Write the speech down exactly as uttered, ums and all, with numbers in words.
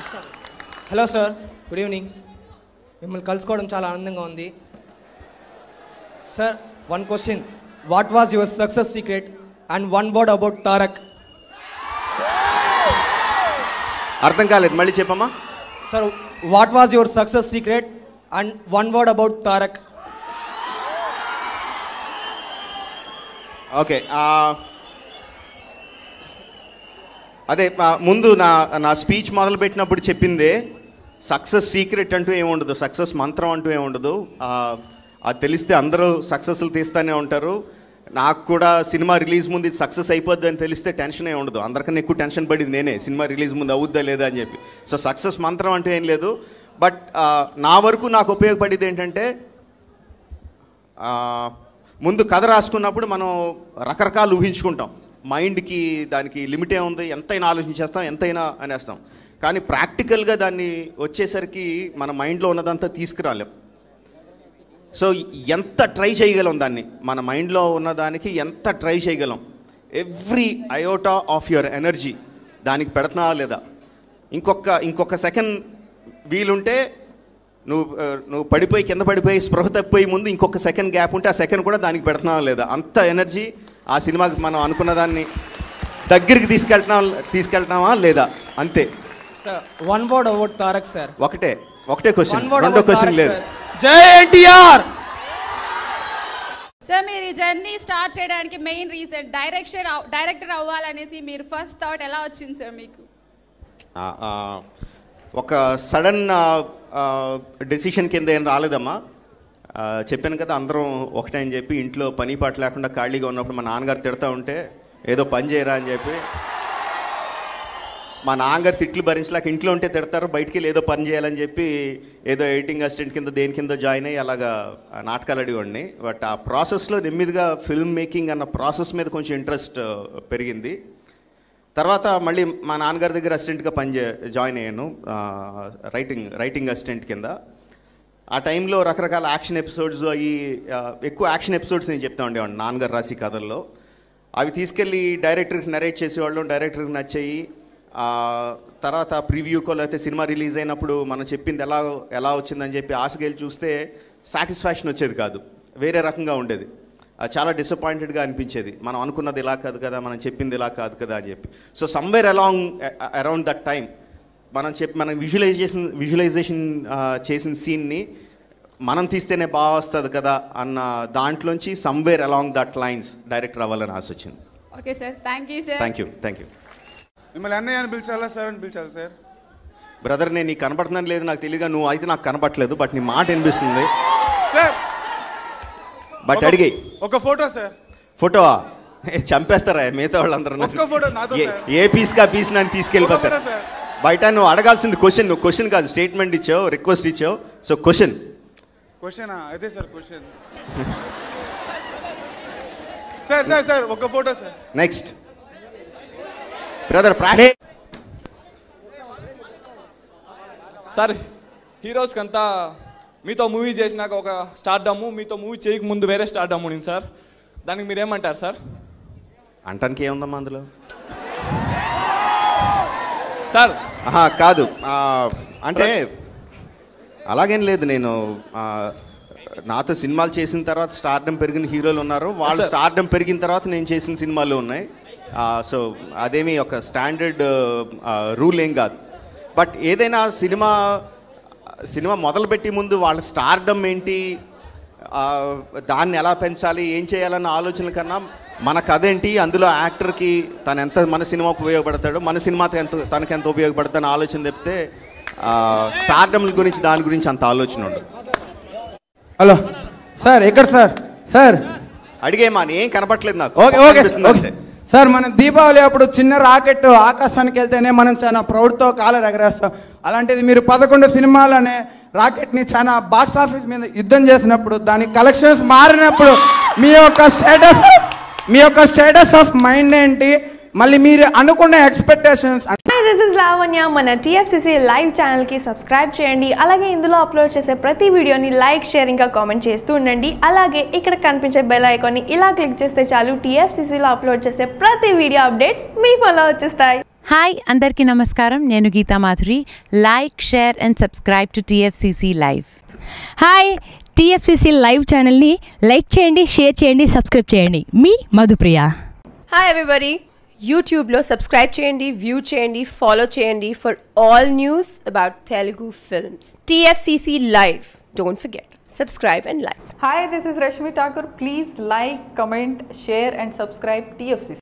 Hello sir, good evening. మిమ్మల్ని కలుసుకోవడం చాలా ఆనందంగా ఉంది sir. One question, what was your success secret and one word about Tarak? అర్థం కాలేదు, మళ్ళీ చెప్పమ్మా. Sir, what was your success secret and one word about Tarak? Okay, అదే ముందు నా నా స్పీచ్ మొదలుపెట్టినప్పుడు చెప్పిందే, సక్సెస్ సీక్రెట్ అంటూ ఏముండదు, సక్సెస్ మంత్రం అంటూ ఏముండదు. అది తెలిస్తే అందరూ సక్సెస్లు తీస్తూనే ఉంటారు. నాకు కూడా సినిమా రిలీజ్ ముందు ఇది సక్సెస్ అయిపోద్ది అని తెలిస్తే టెన్షన్ ఏ ఉండదు. అందరికన్నా ఎక్కువ టెన్షన్ పడింది నేనే, సినిమా రిలీజ్ ముందు అవుద్దా లేదా అని చెప్పి. సో సక్సెస్ మంత్రం అంటే ఏం లేదు. బట్ నా వరకు నాకు ఉపయోగపడేది ఏంటంటే, ముందు కథ రాసుకున్నప్పుడు మనం రకరకాలు ఊహించుకుంటాం. మైండ్కి దానికి లిమిట్ ఏముంది, ఎంతైనా ఆలోచించేస్తాం, ఎంతైనా అనేస్తాం. కానీ ప్రాక్టికల్గా దాన్ని వచ్చేసరికి మన మైండ్లో ఉన్నదంతా తీసుకురాలేం. సో ఎంత ట్రై చేయగలం దాన్ని, మన మైండ్లో ఉన్నదానికి ఎంత ట్రై చేయగలం, every iota of your energy దానికి పెడుతున్నావా లేదా. ఇంకొక ఇంకొక సెకండ్ వీలుంటే నువ్వు నువ్వు పడిపోయి కింద పడిపోయి స్పృహ తప్పిపోయి ముందు ఇంకొక సెకండ్ గ్యాప్ ఉంటే ఆ సెకండ్ కూడా దానికి పెడుతున్నావా లేదా. అంత ఎనర్జీ ఆ సినిమాకి మనం అనుకున్న దాన్ని దగ్గరికి తీసుకెళ్తున్నాం తీసుకెళ్తున్నావా లేదా, అంతే. Sir, one word about Tarak sir. ఒకటే ఒకటే క్వశ్చన్, రెండో క్వశ్చన్ లేదు. జై ఎన్టీఆర్. సార్, మీరు ఈ జర్నీ స్టార్ట్ చేయడానికి మెయిన్ రీజన్ డైరెక్షన్ డైరెక్టర్ అవ్వాలనేసి మీరు ఫస్ట్ థాట్ ఎలా వచ్చింది సార్ మీకు? ఒక సడన్ డెసిషన్ కింద ఏం రాలేదమ్మా. చెప్పాను కదా, అందరం ఒకటే అని చెప్పి ఇంట్లో పని పాట లేకుండా ఖాళీగా ఉన్నప్పుడు మా నాన్నగారు తిడతా ఉంటే ఏదో పని చేయరా అని చెప్పి, మా నాన్నగారు తిట్లు భరించలేక ఇంట్లో ఉంటే తిడతారు, బయటికి వెళ్ళి ఏదో పని చేయాలని చెప్పి ఏదో ఎడిటింగ్ అసిస్టెంట్ కింద దేని కింద జాయిన్ అయ్యి అలాగా నాటకాలు అడిగండి. బట్ ఆ ప్రాసెస్లో నెమ్మదిగా ఫిల్మ్ మేకింగ్ అన్న ప్రాసెస్ మీద కొంచెం ఇంట్రెస్ట్ పెరిగింది. తర్వాత మళ్ళీ మా నాన్నగారి దగ్గర అసిస్టెంట్గా పని జాయిన్ అయ్యాను, రైటింగ్ రైటింగ్ అసిస్టెంట్ కింద. ఆ టైంలో రకరకాల యాక్షన్ ఎపిసోడ్స్ అవి ఎక్కువ యాక్షన్ ఎపిసోడ్స్ నేను చెప్తా ఉండేవాడిని నాన్నగారు రాసి కథల్లో. అవి తీసుకెళ్ళి డైరెక్టర్కి నరేట్ చేసేవాళ్ళం, డైరెక్టర్కి నచ్చాయి. తర్వాత ప్రివ్యూకో లేకపోతే సినిమా రిలీజ్ అయినప్పుడు మనం చెప్పింది ఎలా ఎలా వచ్చిందని చెప్పి ఆశకెళ్ళి చూస్తే సాటిస్ఫాక్షన్ వచ్చేది కాదు, వేరే రకంగా ఉండేది. చాలా డిసప్పాయింటెడ్గా అనిపించేది, మనం అనుకున్నది ఇలా కాదు కదా, మనం చెప్పింది ఇలా కాదు కదా అని చెప్పి. So somewhere along around that time మనం చెప్పి మనం విజువలైజేషన్ విజువలైజేషన్ చేసిన సీన్ని మనం తీస్తేనే బాగా వస్తుంది కదా అన్న దాంట్లోంచి somewhere along that lines director అవ్వాలని ఆశ వచ్చింది. Okay sir, thank you sir. Thank you thank you. మిమ్మల్ని అన్నయ్య అని పిలిచాలా సార్ అని పిలిచాలి సార్? బ్రదర్, నేను నీకు కనపడుతున్నాను లేదు నాకు తెలియగా, నువ్వు అయితే నాకు కనపడలేదు, బట్ నీ మాట వినిపిస్తుంది సార్. బట్ అడిగి ఒక ఫోటో సార్. ఫోటోవా? చంపేస్తారా మిగతా వాళ్ళందరూ? ఏ పీస్కి ఆ పీస్ నన్ను తీసుకెళ్ళిపోతారు. బయట నువ్వు అడగాల్సింది క్వశ్చన్, నువ్వు క్వశ్చన్ కాదు స్టేట్మెంట్ ఇచ్చావు, రిక్వెస్ట్ ఇచ్చావు. సో క్వశ్చన్ క్వశ్చనా అయితే sir question sir sir sir ఒక photo sir. Next brother practice sir. హీరోస్కి అంతా మీతో మూవీ చేసినాక ఒక స్టార్డమ్, మీతో మూవీ చేయక ముందు వేరే స్టార్డమ్ ఉంది సార్, దానికి మీరేమంటారు సార్? అంటానికి ఏముందమ్మా అందులో సార్? కాదు, అంటే అలాగేం లేదు. నేను నాతో సినిమాలు చేసిన తర్వాత స్టార్డమ్ పెరిగిన హీరోలు ఉన్నారు, వాళ్ళు స్టార్డమ్ పెరిగిన తర్వాత నేను చేసిన సినిమాలు ఉన్నాయి. సో అదేమి ఒక స్టాండర్డ్ రూల్ ఏం కాదు. బట్ ఏదైనా సినిమా సినిమా మొదలుపెట్టి ముందు వాళ్ళ స్టార్డమ్ ఏంటి, దాన్ని ఎలా పెంచాలి, ఏం చేయాలన్న ఆలోచన కన్నా మన కథ ఏంటి, అందులో యాక్టర్కి తను ఎంత మన సినిమాకు ఉపయోగపడతాడో, మన సినిమాతో ఎంత తనకు ఎంత ఉపయోగపడతాడని ఆలోచన చెప్తే స్టార్డమ్ గురించి దాని గురించి అంత ఆలోచన ఉండదు. హలో సార్, ఎక్కడ సార్? సార్ అడిగేమా, ఏం కనపట్లేదు నాకు. ఓకే ఓకే సార్, మనం దీపావళి అప్పుడు చిన్న రాకెట్ ఆకాశానికి వెళ్తేనే మనం చాలా ప్రౌడ్తో కాలర్ ఎగరేస్తాం. అలాంటిది మీరు పదకొండు సినిమాలనే రాకెట్ని చాలా బాక్స్ ఆఫీస్ మీద యుద్ధం చేసినప్పుడు, దాని కలెక్షన్స్ మారినప్పుడు మీ యొక్క స్టేటస్ మీ యొక్క స్టేటస్ ఆఫ్ మైండ్ ఏంటి, మళ్ళీ మీరు అనుకునే ఎక్స్పెక్టేషన్స్? This is Lavanya. మన టీఎఫ్సీసీ లైవ్ ఛానల్కి సబ్స్క్రైబ్ చేయండి. అలాగే ఇందులో అప్లోడ్ చేసే ప్రతి వీడియోని లైక్, షేర్ ఇంకా కామెంట్ చేస్తూ ఉండండి. అలాగే ఇక్కడ కనిపించే బెల్ ఐకాన్ని ఇలా క్లిక్ చేస్తే చాలు టీఎఫ్సీసీలో అప్లోడ్ చేసే ప్రతి వీడియో అప్డేట్స్ మీ ఫోన్లో వచ్చేస్తాయి. హాయ్ అందరికీ నమస్కారం, నేను Geetha Madhuri. Like, share and subscribe to TFCC live. Hi, TFCC live ఛానల్ని లైక్ చేయండి, షేర్ చేయండి, సబ్స్క్రైబ్ చేయండి. మీ మధుప్రియ. హాయ్ ఎవ్రీబడి, యూట్యూబ్లో సబ్స్క్రైబ్ చేయండి, వ్యూ చేయండి, ఫాలో చేయండి for all news about Telugu films. TFCC live, don't forget, subscribe and like. Hi, this is Rashmi Thakur. Please like, comment, share and subscribe T F C C.